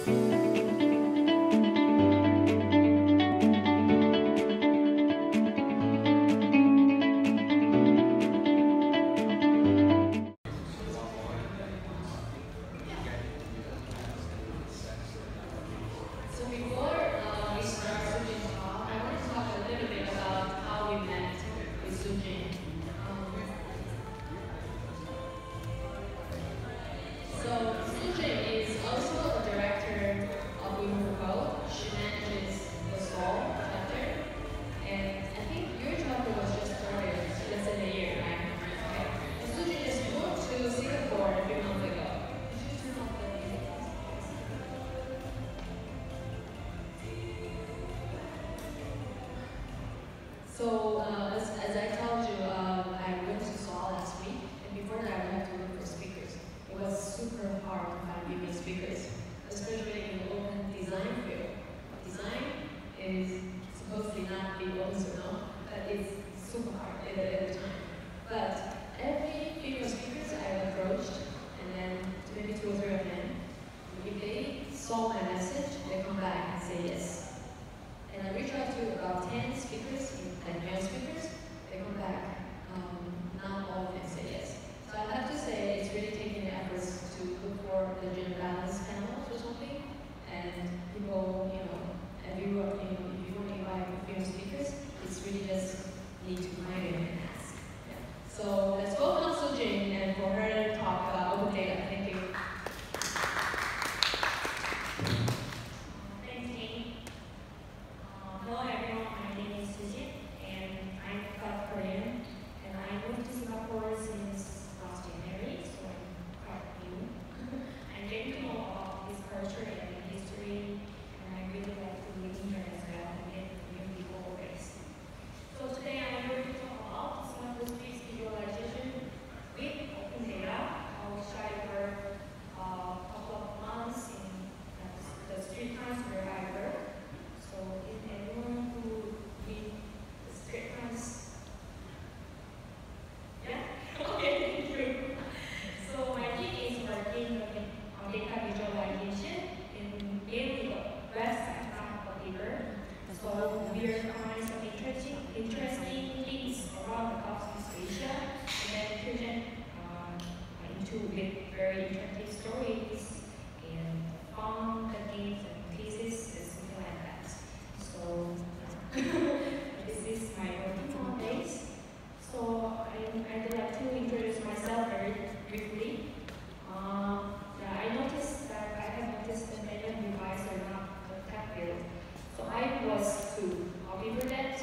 So before we start Sujin's talk, I want to talk a little bit about how we met with Sujin. So Sujin is also a director of Women for Code. She manages the Seoul chapter, and I think your chapter was just started less than a year, right? Okay. And Sujin just moved to Singapore a few months ago. So as I told you, I went to Seoul last week, and before that I had to look for speakers. It was super hard to find female speakers, especially in the open design field. Design is supposedly not the open source, but it's super hard every time. But every female speakers I approached, and then maybe 2 or 3 of them, if they saw my message, they come back and say yes. And I reached out to about 10 speakers, like male speakers, they come back, not all of them say yes. So I have to say it's really taking the efforts to look for the gender balance panels or something, and people, if you want to invite female speakers, it's really just need to find it and ask. Yeah. So let's welcome Sujin and for her to talk about open data. Thank you. Thanks, Amy. Hello everyone, my name is Sujin and I'm South Korean and I moved to Singapore since last January, so I'm quite new. I'm getting to know about this culture and history and I really like to live here as well and get new people raised. So today I'm going to talk about Singapore street visualization with open data, which I worked a couple of months in the street times where I work. So if anyone who read the street times, yeah, okay, thank you. So my team is working on data visualization in mainly the website, not the paper. So we are finding some interesting things around the Southeast Asia, and then present into with very interesting stories and fun techniques and cases and something like that. So this is my working nowadays. So I'd like to introduce myself very briefly. Yeah, I noticed that I have noticed that many of you guys are not the tech field. So I was too. Before that,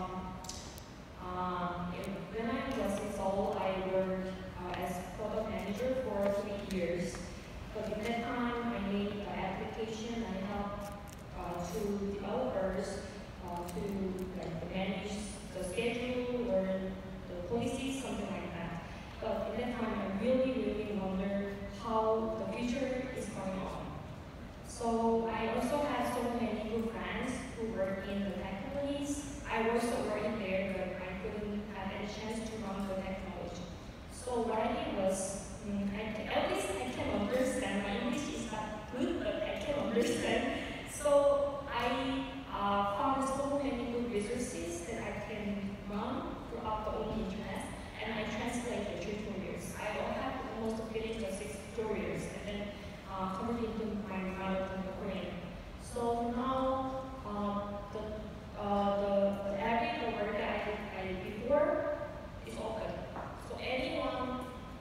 when I was in Seoul, I worked as product manager for 3 years. But in that time, I made the application. I helped to developers to manage the schedule or the policies, something like that. But in that time, I really wondered how the future is going on. So I also had so many good friends who work in the tech companies. I was also working there, but I couldn't have any chance to run the technology. So what I did was, at least I can understand. My English is not good, but I can understand. So I found so many good resources that I can run throughout the whole internet, and I translate the tutorials. I will have almost finished the 6 tutorials, and then convert it into my mother tongue Korean. So now the area the work that I did before is open. So anyone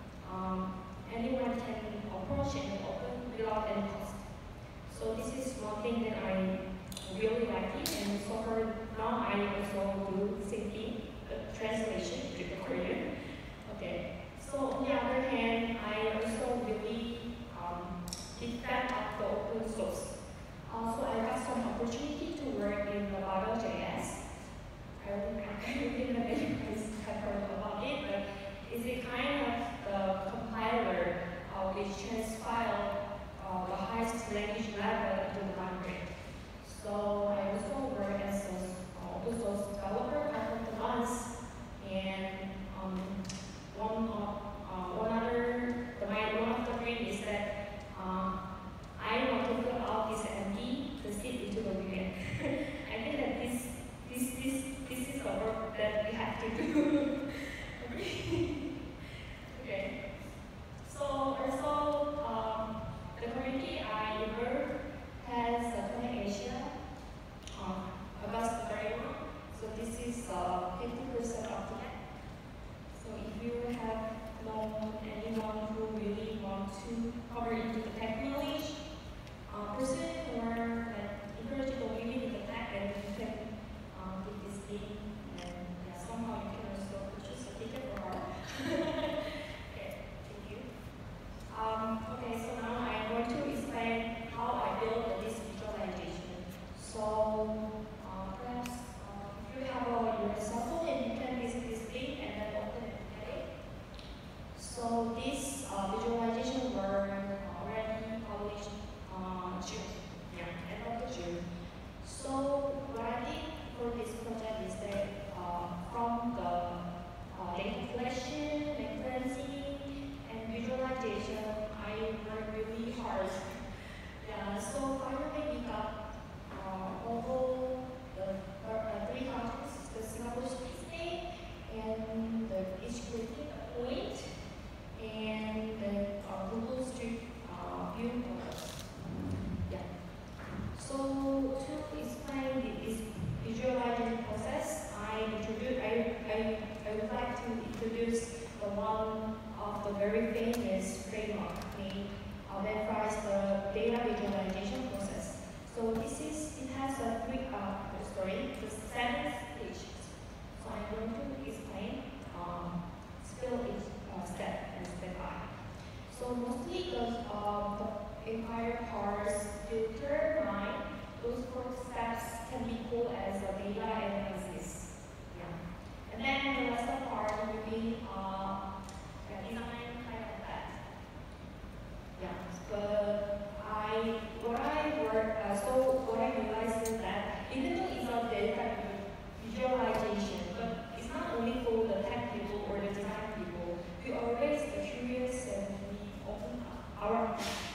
can approach and open without any cost. So this is one thing that I really like it, and so for now I also do the same thing, translation to the Korean. Okay. So on the other hand, I also really big fan of the open source. Also, I got some opportunity to work in the Mapbox. I don't think that you guys have heard about it, but it's a kind of the compiler which transpile the highest language level into the language. So I also work as an open source developer a couple of months, and one of the dreams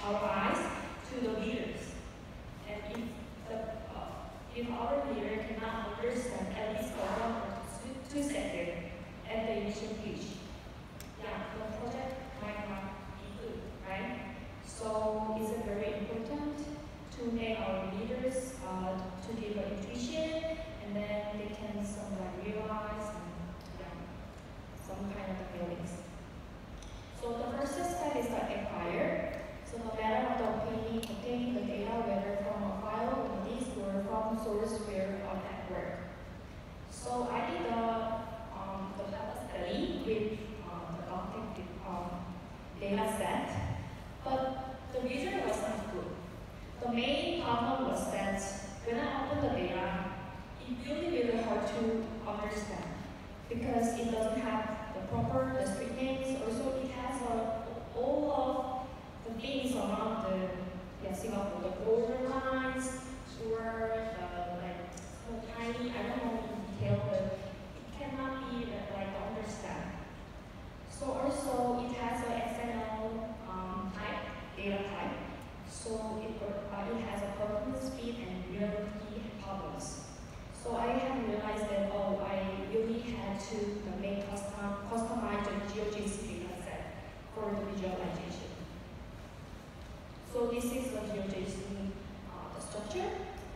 our eyes to the leaders. And if our leader cannot understand at least for 1 or 2 seconds at the initial page, yeah, the project might not be good, right? So it's very important to make our leaders to give an intuition, and then they can somewhat realize some kind of feelings. So the first step is the acquire. So no matter of the obtaining the data, whether from a file or a disk or from source where on network. So I did the study with the objective data set, but the result was not good. The main problem was that when I opened the data, it really hard to understand because it doesn't have the street names. Also, it has all of the things around Singapore, the border lines, or so tiny. I don't know in detail, but it cannot be understand. So also, it has an XML data type. So it has a performance speed and reliability problems. So I have realized that I really had to customize the GeoJSON data set for the visualization. So this is the GeoJSON the structure.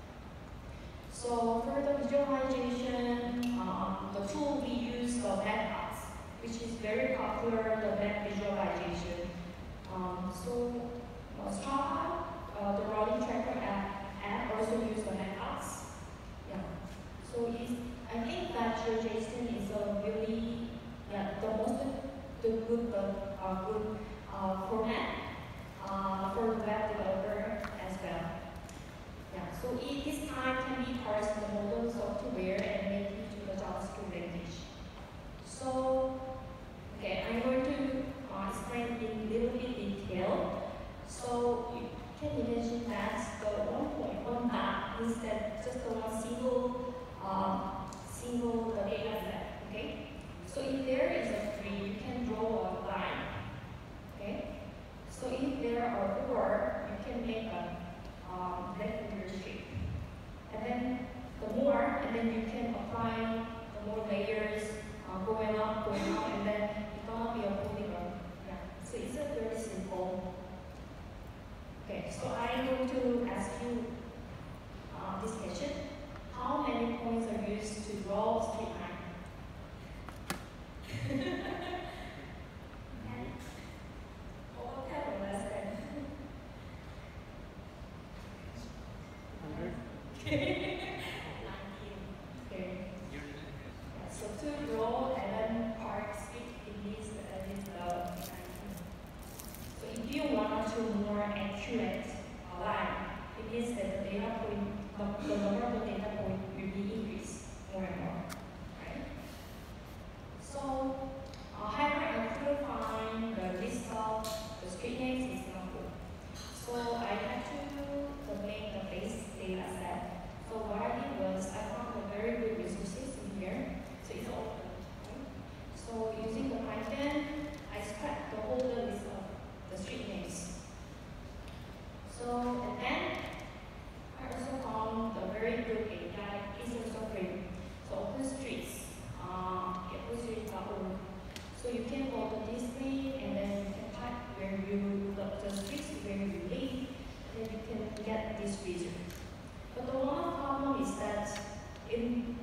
So for the visualization, the tool we use the Mapbox, which is very popular, the map visualization. Strava, the routing tracker app also use the Mapbox. Yeah. So I think that GeoJSON is a really good format for the web developer as well. Yeah. So this time can be parsed in the model software and make it to the JavaScript language. So okay, I'm going to explain in a little bit detail. So you can imagine that the 1.1 dot is that just the one single data set, okay? So if there is a tree, you can draw a line, okay? So if there are 4, you can make a rectangular shape. And then and then you can apply the more layers going up, and then it's gonna be a polygon. Yeah. So it's a very simple. Okay, so I'm going to ask you this question. How many points are used to draw a straight line? Or 10 or less than? 100. Okay. 19. Okay. Yeah, so to draw 11 parts, it needs at least 19. So if you want to more accurate line, it means that the data point, the number of the data point will be increased more and more, right? So, however, I couldn't find the list of the street names in Singapore. So I had to make the base data set. So what I did was I found a very good resources in here. So it's open. Right? So using the Python, I scrapped the whole list of the street names. So, and then I also found a very good API, is also free. So open streets, openstreets.org. So you can go to this link and then you can type where the streets where you live, and then you can get this result. But the one problem is that in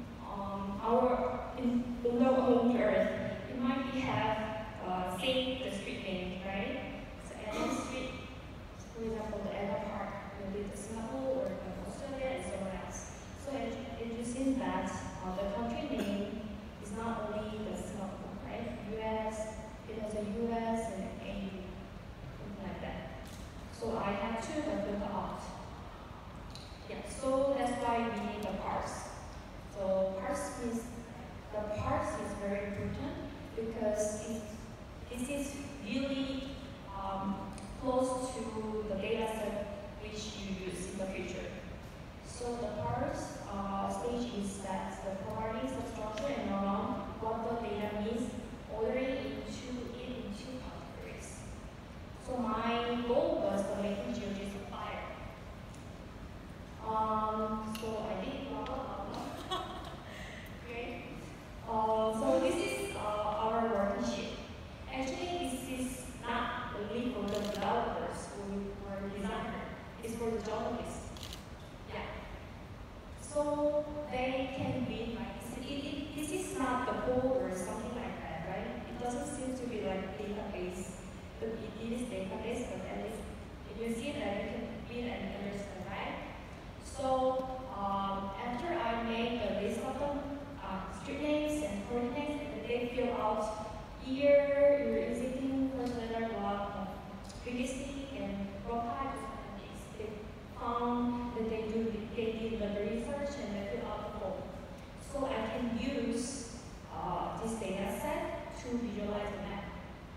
on the earth, it might be have same the street name, right? So Adam Street, for example, the Adam Park will be the Singapore or Australia and somewhere else. So it just seems that the country name is not only the Singapore, right? US, it has a US and a something like that. So I have to filter out. Yeah, so that's why we need the parse. So the parse is very important because this is really close to the data set which you use in the future. So the parse stage is that the providing substructure and around what the data means, ordering into categories. So my goal was to make the journalists. Yeah. So they can be like, this is not the code or something like that, right? It doesn't seem to be like database, but it is database, but at least you see that you can read and understand, right? So after I made the list of the street names and coordinates, and they fill out year, you're visiting, first letter, what, previously, and what type of things. They found that they did the research and they fill out the form. So I can use this data set to visualize the map.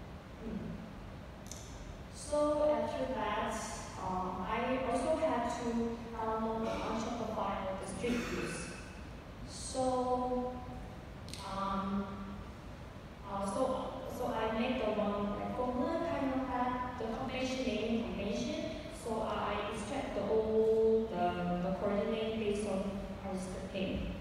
So after that, I also had to download a bunch of the file of the street views. So, so I made the one like formula kind of that, the combination naming convention. So I extract the whole the coordinate based on our script name.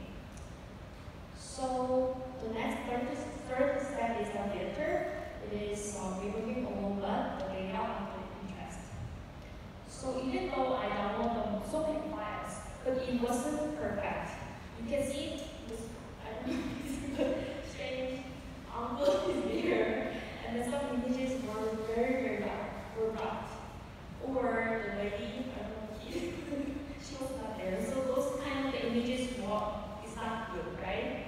So the next third step is the filter. It is removing all the data of the interest. So even though I downloaded so many files, but it wasn't perfect. You can see it. I don't know if the strange envelope is here, and then some images were very rough. Or the lady, I don't know, she was not there. So those kind of images is not good, right?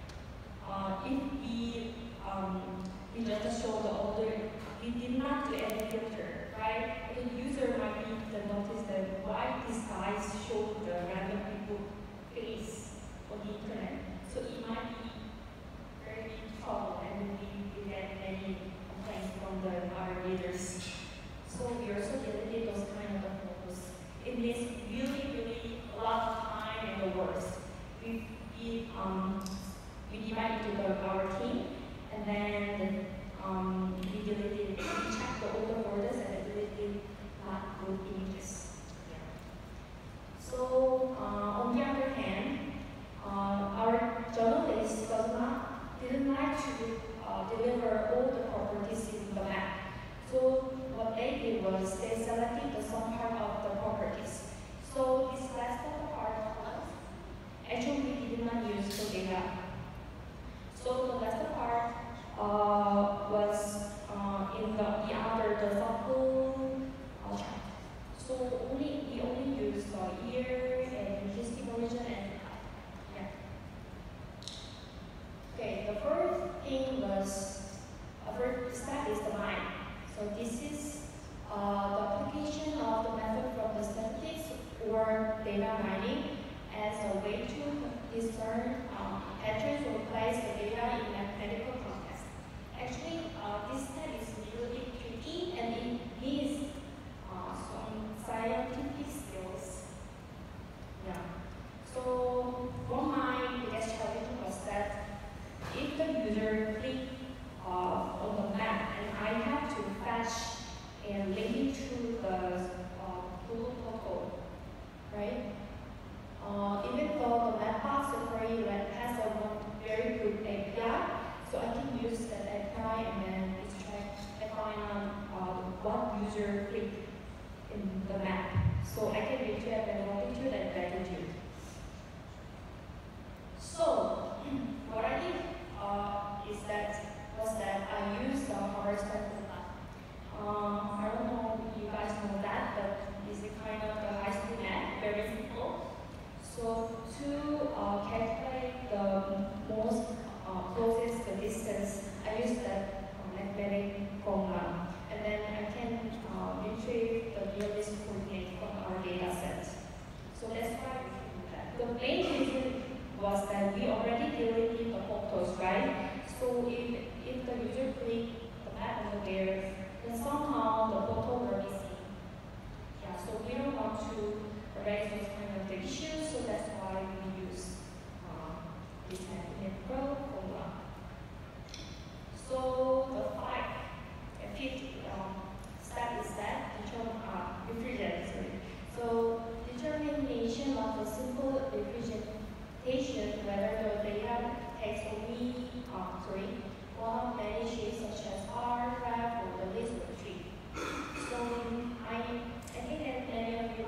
If we just show the older, we did not do any filter, right? The user might be to notice that why these guys show the random people face on the internet. So it might be very big trouble, and we get many complaints from our readers.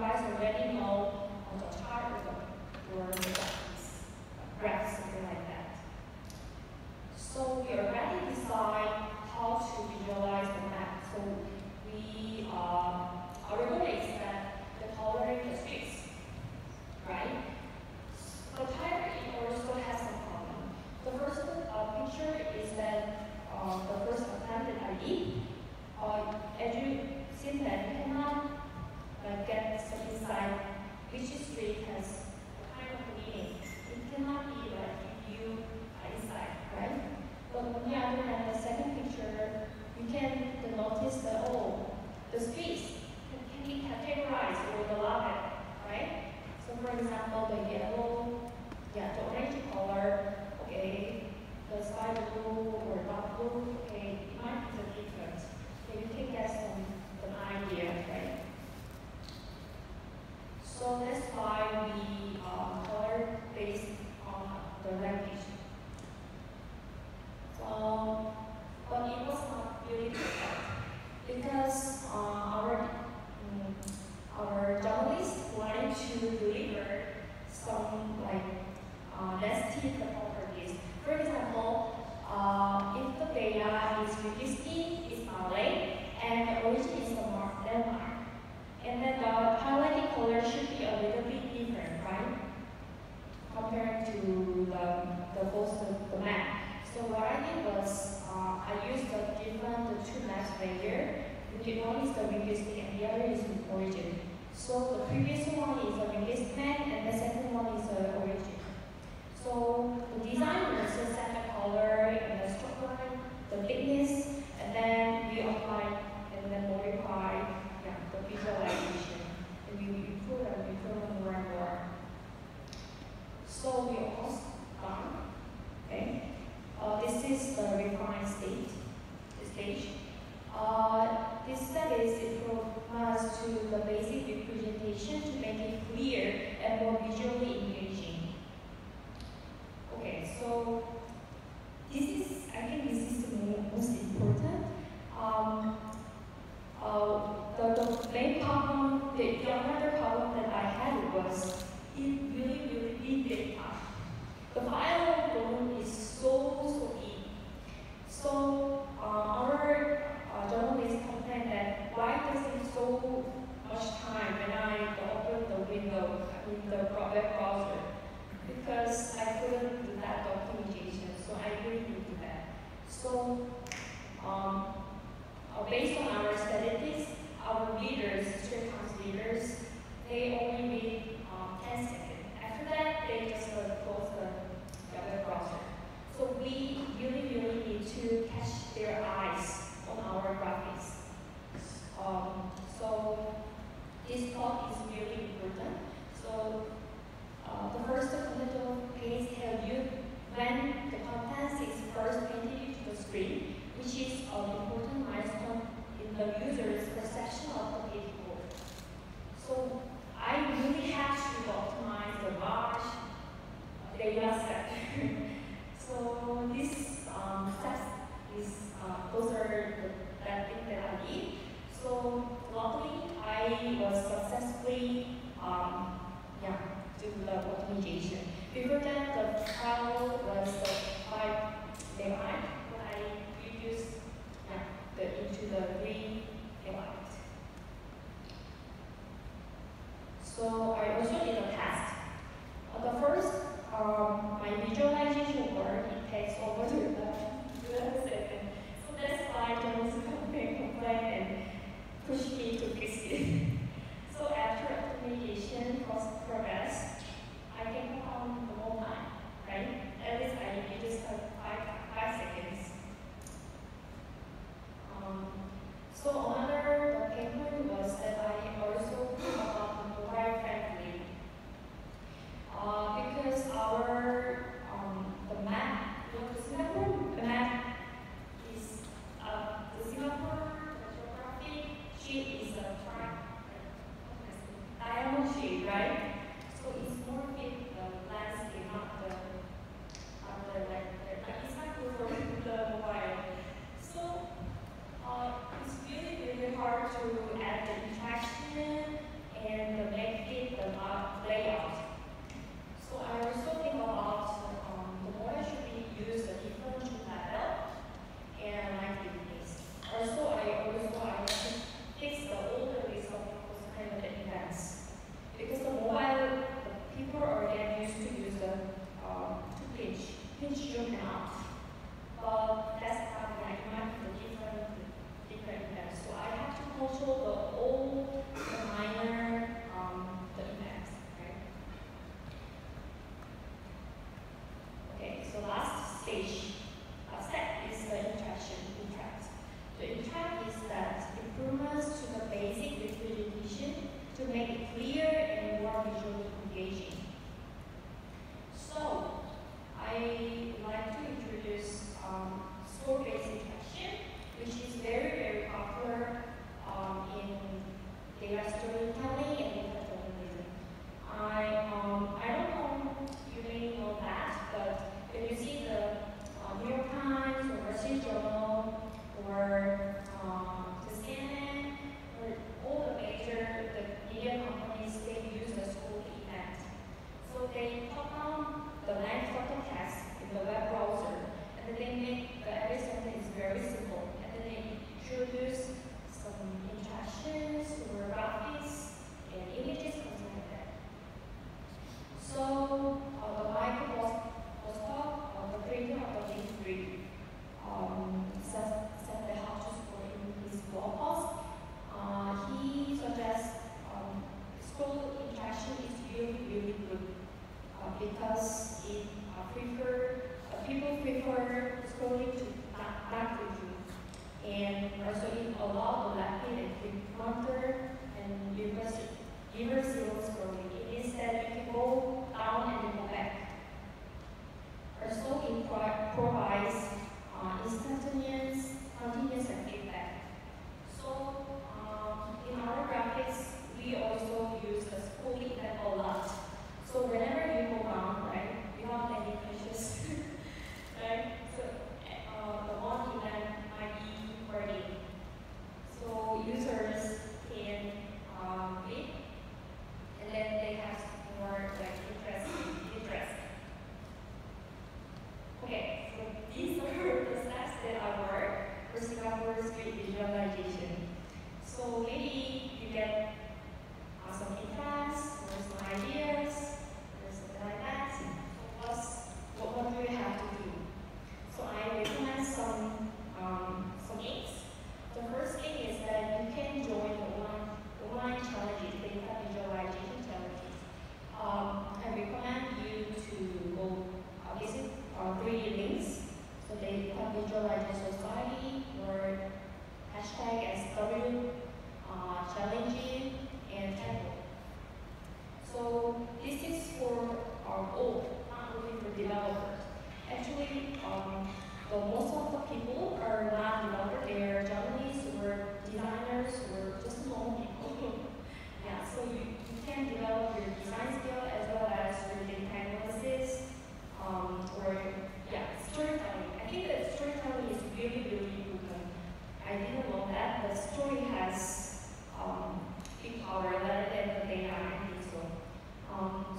guys already know the chart or the graph, something like that. So we already decide how to visualize the map. So we our goal is that the coloring the streets, right? But however, it also has some problem. The first picture is that the first attempt that I did. As you see that you cannot get some insight which street has a kind of meaning. It cannot be like if you are inside, right? But on the other hand, the second picture, you can notice that the streets can be categorized or the label, right? So for example, the yellow, the orange color, okay, the sky blue or dark blue, okay, it might be the difference. So you can get an idea, right? So that's why we color based on the language. But it was not really perfect because our journalists wanted to deliver some nested properties. For example, if the data is reduced is Malay and the origin is Denmark, and then the highlighting color should be a little bit different, right? Compared to the map. So what I did was I used the two maps layer. One is the linguistic and the other is the origin. So the previous one is the linguistic map and the second one is the origin. So the designers set the color and the structure, the thickness, and then we apply and then modify the visualization. And we improve more and more. So we almost done. Okay. This is the refined stage. This step is proposed to the basic representation to make it clear and more visually engaging. Okay, so I think this is the most important. The main problem, the other problem that I had was it really big data. The file volume is so big. So our journalists complained that why does it take so much time when I open the window in the web browser? Because I couldn't do that documentation, so I really need to do that. So based on our statistics, our leaders, Straits leaders, they only read 10 seconds. After that, they just close the web browser. So we really need to catch their eyes on our graphics. So this part is really important. So the first fundamental page tells you when the content is first painted to the screen, which is an important milestone in the user's perception of the page code. So I really have to optimize the large data set. So this steps is those are that thing that I did. So luckily I was successfully do the optimization. Before that the file was the 5 megabyte, but I reduced into the 3 megabyte. So I also did a test. The first my visualization work, it takes over to the second. So that's why journalists complain and push me to fix it. So after optimization progress, I can put on the whole time, right? At least I just have 5 seconds. So another pain point was that I also put about the mobile friendly. Because our the map, the Singapore map is the Singapore geographic sheet is a diamond sheet, right? So it's more fit the landscape, not the it's not good for the mobile. So it's really hard to add the interaction and the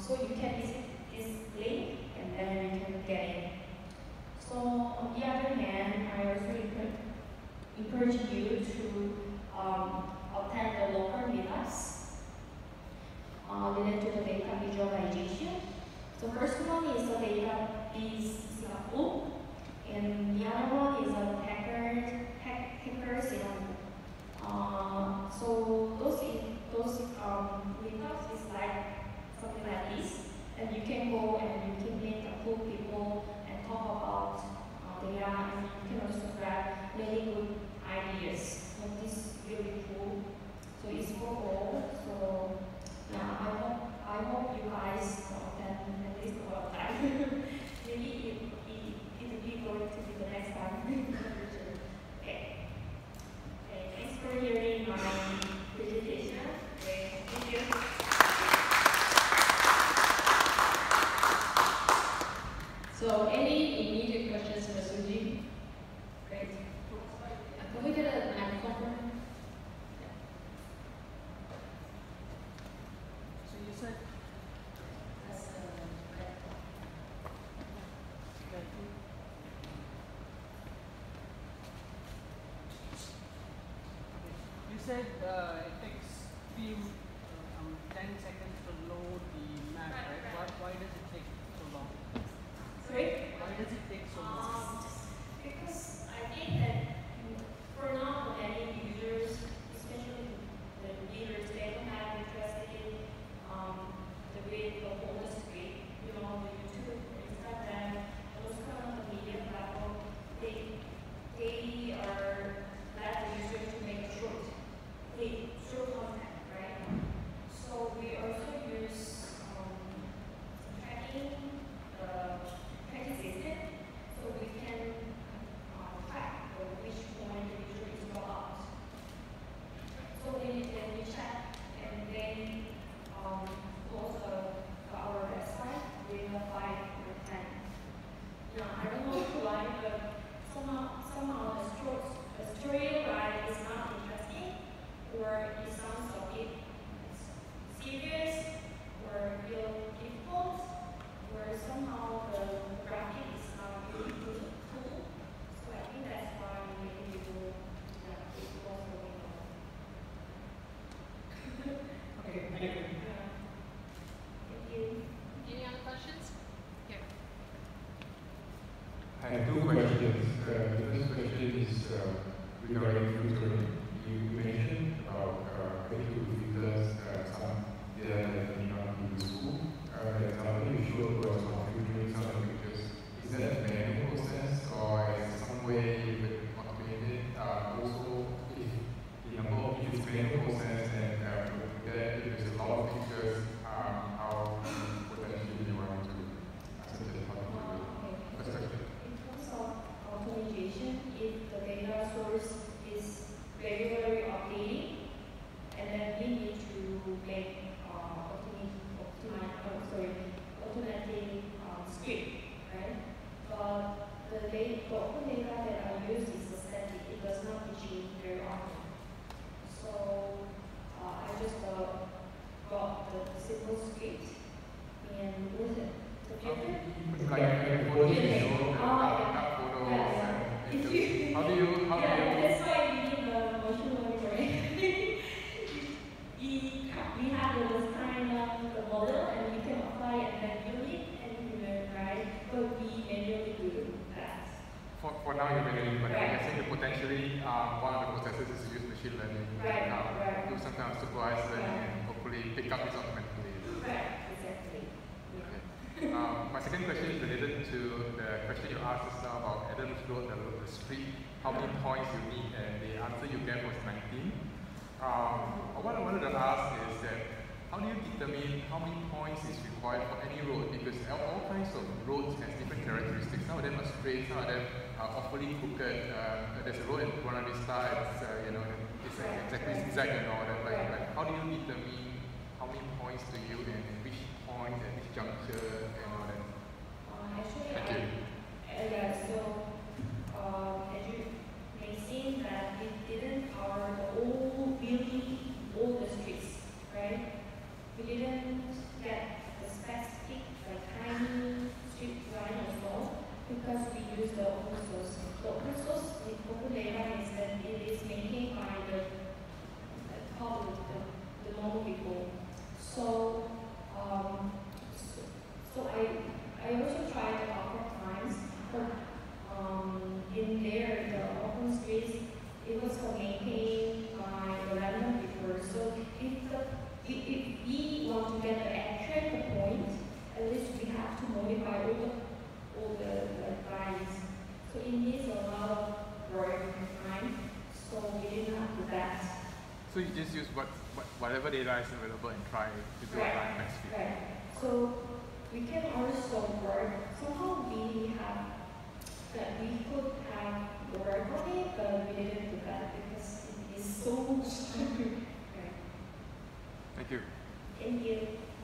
So you can visit this link and then you can get it. So on the other hand, I also encourage you to attend the local meetups related to the data visualization. So first one is the data is Singapore, and the other one is a hacker Singapore. So those meetups is like something like this, and you can go and you can meet a cool people and talk about data, and you can also grab really good ideas. So this is really cool. So it's for all. So yeah, I hope you guys can at least one time. Maybe it will be going to be the next time. Okay. Okay. Thanks for hearing my presentation. Okay. Thank you. So, any immediate questions for Sujin? Great. Can we get a microphone? So you said That's you said it takes 10 seconds to load the map, right? Why does it take so long? Sorry? Why does it take so long? Because I think that for now, for many users, especially the leaders, they don't have interest in the way the whole screen, the YouTube, Instagram, those kind of media platform, they are glad the user to make short content, right? So we also use tracking system, so we can track which point the user is about. So then we check, and then also our website, we have 5 or 10. Now, I don't know why, but somehow the storyline is not interesting, or it sounds a bit serious, or feel difficult, or somehow the graphic is not really cool. So I think that's why many people it was going on. Okay, thank you. Thank you. Any other questions? Here. I have 2 questions. The first question is regarding filtering. You mentioned about how to filter some data that may not be useful. The example you showed was on filtering some of the pictures. Is that a manual process, or is there some way you could automate it? Also, if the number of pictures is manual process, and if there's a lot of pictures, how potentially you want to suggest how to do it? First question. In terms of automation, if the data source is regularly updating, and then we need to make automatic script, right? But the open data that I use is static; it does not change very often. So I just got the simple script, and what is it? The filter? Like photos you show, photos, Yeah. and how do you That's why we need the motion learning, right? we have this kind of the model, and we can apply it and then build it and you learn, right? But we manually do that. For now, you're manually, but I'm guessing that potentially one of the processes is to use machine learning Right. do some kind of supervised learning and hopefully pick up this automatically. Right, exactly. Okay. My second question is related to the question you asked us now about Adam's Road, the street, how many points you need, and the answer you gave was 19. What I wanted to ask is that how do you determine how many points is required for any road? Because all kinds of roads has different characteristics. Some of them are straight, some of them are awfully crooked. There's a road in Buena Vista, it's exactly zigzag and all that. Like, how do you determine how many points to you and which point at which juncture and all that? Actually, Thank you. so as you may see that it didn't cover the all the streets, right? We didn't get the specs get the accurate point, at least we have to modify all the lines. So it needs a lot of work and time, so we didn't have to do that. So you just use whatever data is available and try to do a line match fit. Right. So we can also work, somehow we have that we could have work on it, but we didn't do that because it is so much. Right. Thank you. Thank you.